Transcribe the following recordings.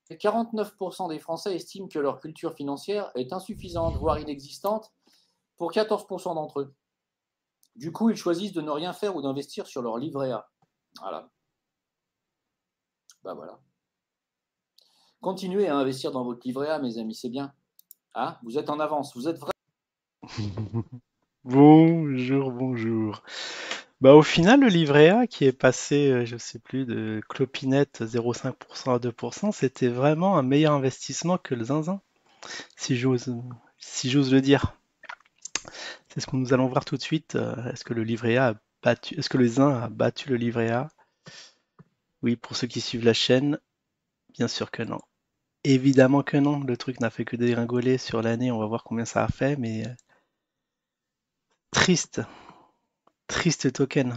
49% des Français estiment que leur culture financière est insuffisante, voire inexistante, pour 14% d'entre eux. Du coup, ils choisissent de ne rien faire ou d'investir sur leur livret A. Voilà. Bah voilà. Continuez à investir dans votre livret A, mes amis, c'est bien. Ah, vous êtes en avance, vous êtes vrai. Bonjour, bonjour. Bah, au final, le livret A qui est passé, je sais plus, de clopinette 0,5% à 2%, c'était vraiment un meilleur investissement que le zinzin, si j'ose, si j'ose le dire. C'est ce que nous allons voir tout de suite. Est-ce que le livret A a battu, est-ce que le zin a battu le livret A? Oui, pour ceux qui suivent la chaîne, bien sûr que non. Évidemment que non, le truc n'a fait que dégringoler sur l'année, on va voir combien ça a fait, mais triste, triste token.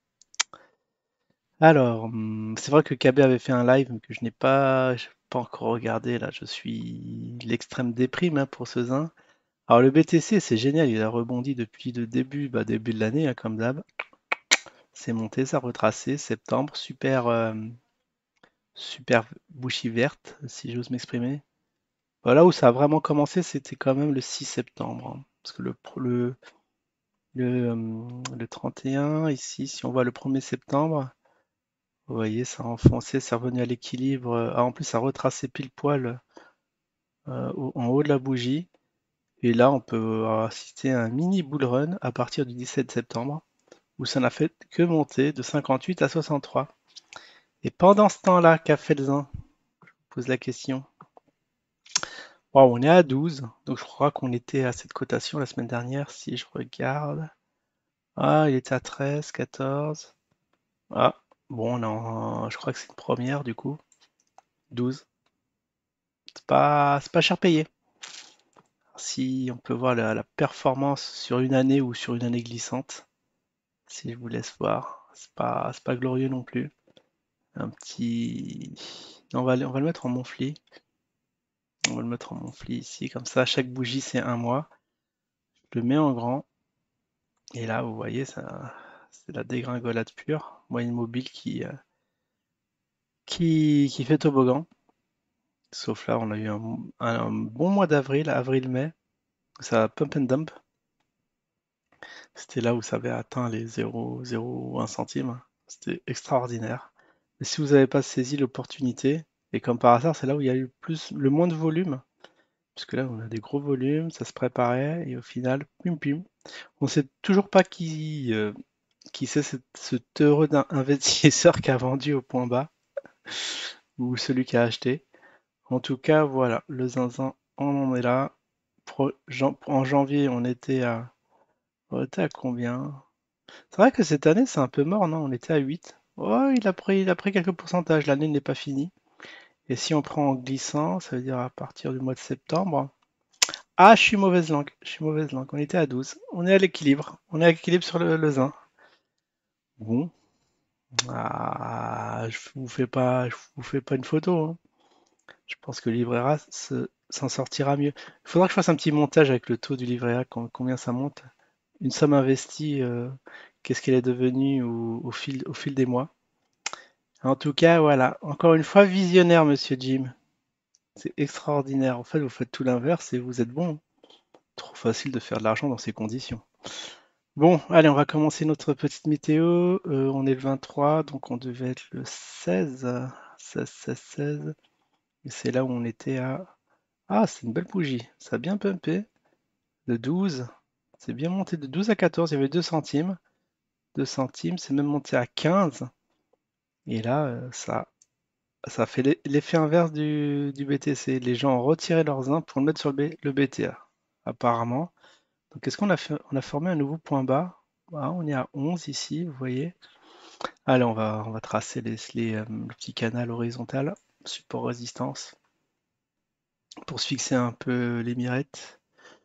Alors, c'est vrai que KB avait fait un live que j'ai pas encore regardé, là, je suis l'extrême déprime hein, pour ce zin. Alors le BTC, c'est génial, il a rebondi depuis le début, début de l'année, hein, comme d'hab. C'est monté, ça a retracé, septembre, super bouchie verte, si j'ose m'exprimer. Voilà où ça a vraiment commencé, c'était quand même le 6 septembre. Hein, parce que le 31, ici, si on voit le 1er septembre, vous voyez, ça a enfoncé, c'est revenu à l'équilibre. Ah, en plus, ça a retracé pile poil en haut de la bougie. Et là, on peut assister à un mini bull run à partir du 17 septembre, où ça n'a fait que monter de 58 à 63. Et pendant ce temps-là, qu'a fait le Zin? Pose la question. Bon, on est à 12, donc je crois qu'on était à cette cotation la semaine dernière, si je regarde. Ah, il était à 13, 14. Ah, bon, non, je crois que c'est une première du coup. 12. C'est pas cher payé. Si on peut voir la performance sur une année ou sur une année glissante, si je vous laisse voir, c'est pas glorieux non plus. Un petit. Non, on va le mettre en monthly. On va le mettre en monthly ici, comme ça, chaque bougie c'est un mois. Je le mets en grand. Et là, vous voyez, ça, c'est la dégringolade pure. Moyenne mobile qui fait toboggan. Sauf là, on a eu un bon mois d'avril, avril-mai. Ça a pump and dump. C'était là où ça avait atteint les 0,01 centimes. C'était extraordinaire. Mais si vous n'avez pas saisi l'opportunité, et comme par hasard, c'est là où il y a eu le moins de volume. Parce que là, on a des gros volumes, ça se préparait, et au final, pum pum. On ne sait toujours pas qui c'est cet heureux investisseur qui a vendu au point bas, ou celui qui a acheté. En tout cas, voilà, le zinzin, on en est là. En janvier, on était à combien? C'est vrai que cette année, c'est un peu mort, non? On était à 8. Oh, il a pris quelques pourcentages, l'année n'est pas finie. Et si on prend en glissant, ça veut dire à partir du mois de septembre. Ah, je suis mauvaise langue, je suis mauvaise langue. On était à 12. On est à l'équilibre. On est à l'équilibre sur le zin. Bon. Ah, je vous fais pas une photo. Hein. Je pense que le livret A s'en sortira mieux. Il faudra que je fasse un petit montage avec le taux du livret A, combien ça monte. Une somme investie, qu'est-ce qu'elle est devenue au fil des mois. En tout cas, voilà. Encore une fois, visionnaire, monsieur Jim. C'est extraordinaire. En fait, vous faites tout l'inverse et vous êtes bon. Trop facile de faire de l'argent dans ces conditions. Bon, allez, on va commencer notre petite météo. On est le 23, donc on devait être le 16. 16, 16, 16. Et c'est là où on était à... Ah, c'est une belle bougie. Ça a bien pumpé. De 12. C'est bien monté de 12 à 14. Il y avait 2 centimes. 2 centimes, c'est même monté à 15. Et là, ça fait l'effet inverse du BTC. Les gens ont retiré leurs uns pour le mettre sur le BTA, apparemment. Donc, est-ce qu'on a fait, on a formé un nouveau point bas? Ah, on est à 11 ici, vous voyez. Allez, on va tracer le petit canal horizontal, support résistance, pour se fixer un peu les mirettes.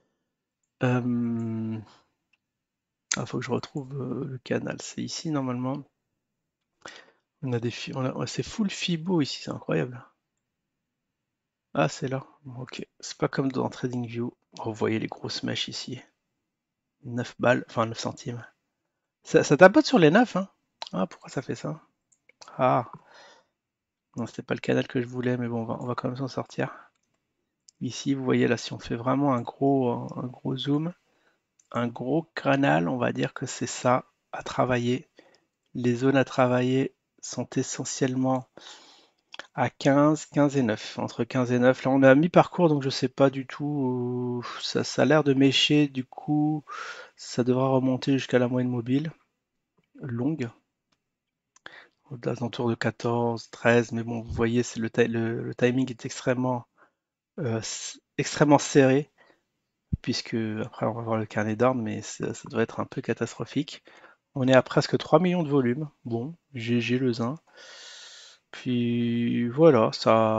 Faut que je retrouve le canal. C'est ici normalement. On a c'est full Fibo ici, c'est incroyable. Ah, c'est là. Ok. C'est pas comme dans TradingView. Oh, vous voyez les grosses mèches ici. 9 balles, enfin 9 centimes. Ça tapote sur les 9, hein? Ah, pourquoi ça fait ça? Ah, Non, c'était pas le canal que je voulais, mais bon, on va quand même s'en sortir. Ici, vous voyez là, si on fait vraiment un gros zoom, un gros canal, on va dire que c'est ça à travailler. Les zones à travailler sont essentiellement à 15, 15 et 9. Entre 15 et 9. Là, on est à mi-parcours, donc je sais pas du tout. Ça a l'air de mécher, du coup, ça devra remonter jusqu'à la moyenne mobile longue, aux alentours de 14, 13. Mais bon, vous voyez, c'est le timing est extrêmement serré, puisque après, on va voir le carnet d'ordre, mais ça doit être un peu catastrophique. On est à presque 3 millions de volume. Bon, GG le zin. Puis voilà,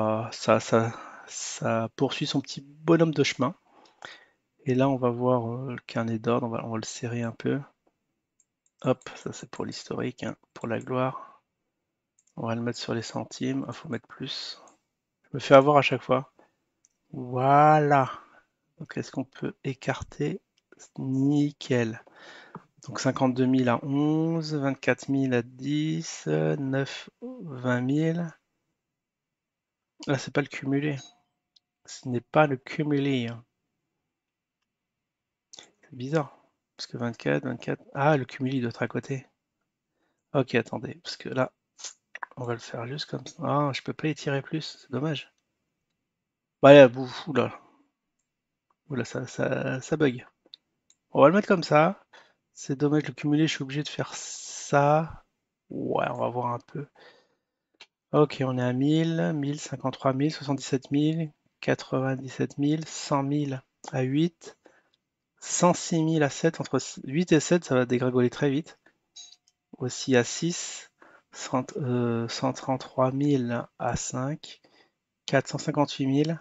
ça poursuit son petit bonhomme de chemin. Et là, on va voir le carnet d'ordre, on va le serrer un peu. Hop, ça c'est pour l'historique, hein, pour la gloire. On va le mettre sur les centimes. Il faut mettre plus. Je me fais avoir à chaque fois. Voilà. Donc est-ce qu'on peut écarter? Nickel. Donc 52 000 à 11, 24 000 à 10, 9, 20 000. Là, c'est pas le cumulé. Ce n'est pas le cumulé, hein. C'est bizarre. Parce que 24, 24. Ah, le cumulé doit être à côté. Ok, attendez. Parce que là, on va le faire juste comme ça. Ah, je peux pas étirer plus. C'est dommage. Bah, là, oula. Oula, ça bug. On va le mettre comme ça. C'est dommage, le cumulé, je suis obligé de faire ça. Ouais, on va voir un peu. Ok, on est à 1000, 1000, 53 000, 77 000, 97 000, 100 000 à 8, 106 000 à 7. Entre 8 et 7, ça va dégringoler très vite. Aussi à 6, 133 000 à 5, 458 000.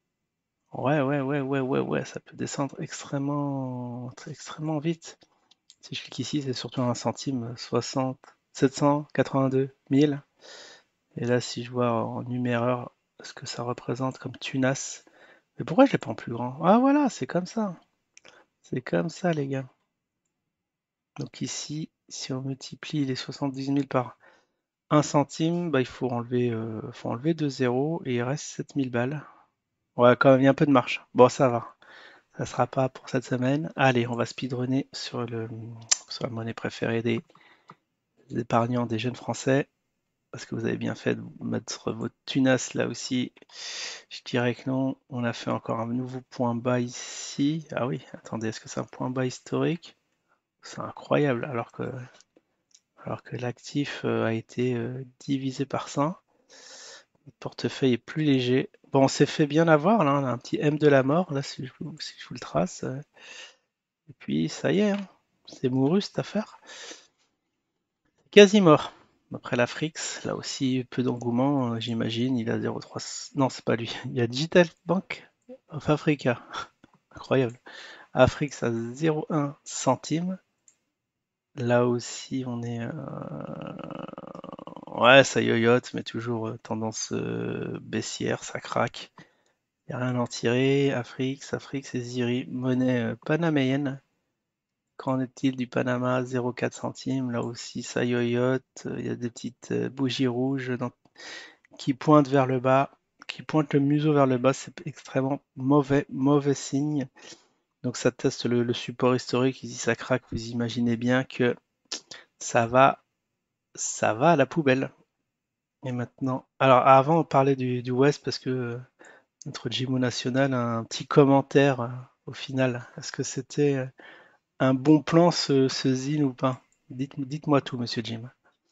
Ouais, ça peut descendre extrêmement vite. Si je clique ici, c'est surtout un centime, 60, 782 000. Et là, si je vois en numéreur ce que ça représente comme tunas. Mais pourquoi je l'ai pas en plus grand? Ah voilà, c'est comme ça. C'est comme ça, les gars. Donc ici, si on multiplie les 70 000 par 1 centime, bah, faut enlever 2 zéros et il reste 7000 balles. Ouais, quand même, il y a un peu de marge. Bon, ça va. Ça sera pas pour cette semaine. Allez, on va speedrunner sur la monnaie préférée des épargnants, des jeunes Français. Parce que vous avez bien fait de mettre votre tunas là aussi. Je dirais que non. On a fait encore un nouveau point bas ici. Ah oui, attendez, est-ce que c'est un point bas historique? C'est incroyable, alors que l'actif a été divisé par 100. Le portefeuille est plus léger. Bon, on s'est fait bien avoir, là, on a un petit M de la mort, là, si je vous le trace. Et puis, ça y est, hein, c'est mouru cette affaire. Quasi mort. Après l'Afrix, là aussi, peu d'engouement, j'imagine. Il a 0,3. Non, c'est pas lui. Il y a Digital Bank of Africa. Incroyable. Afrix à 0,1 centime. Là aussi, on est. Ouais, ça yoyote, mais toujours tendance baissière, ça craque. Il n'y a rien à en tirer. Afrix et Ziri, monnaie panaméenne. Qu'en est-il du Panama? 0,4 centimes. Là aussi, ça yoyote. Il y a des petites bougies rouges qui pointent vers le bas, qui pointent le museau vers le bas. C'est extrêmement mauvais signe. Donc ça teste le support historique. Ici, ça craque. Vous imaginez bien que ça va, ça va à la poubelle. Et maintenant, alors avant, on parlait du West parce que notre Jimo National a un petit commentaire au final. Est-ce que c'était un bon plan ce zine ou pas? Dites-moi tout, monsieur Jim.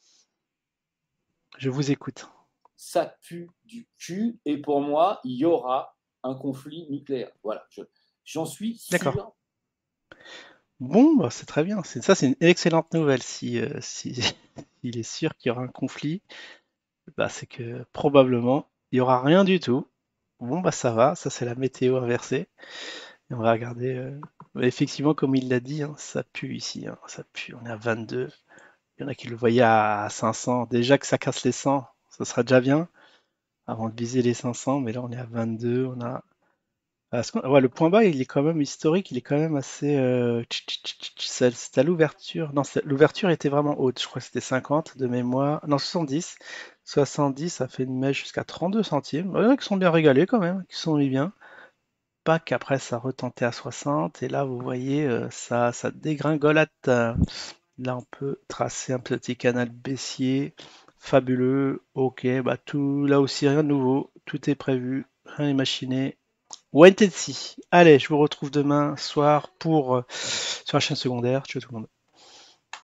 Je vous écoute. Ça pue du cul et pour moi, il y aura un conflit nucléaire. Voilà, j'en suis D'accord. sûr. Bon, bah, c'est très bien. Ça, c'est une excellente nouvelle. Si il est sûr qu'il y aura un conflit, bah, c'est que probablement il n'y aura rien du tout. Bon, bah ça va. Ça, c'est la météo inversée. Et on va regarder. Effectivement, comme il l'a dit, hein, ça pue ici, hein, ça pue. On est à 22. Il y en a qui le voyaient à 500. Déjà que ça casse les 100, ça sera déjà bien avant de viser les 500. Mais là, on est à 22. On a Ouais, le point bas, il est quand même historique, il est quand même assez. C'était à l'ouverture. Non, l'ouverture était vraiment haute. Je crois que c'était 50 de mémoire. Non, 70. 70, ça fait une mèche jusqu'à 32 centimes. Il y en a qui sont bien régalés quand même, qui sont mis bien. Pas qu'après ça retentait à 60. Et là, vous voyez, ça dégringolate. Là, on peut tracer un petit canal baissier. Fabuleux. Ok, bah tout, là aussi, rien de nouveau. Tout est prévu, rien n'est machiné. Wait and see. Allez, je vous retrouve demain soir pour sur la chaîne secondaire. Ciao tout le monde.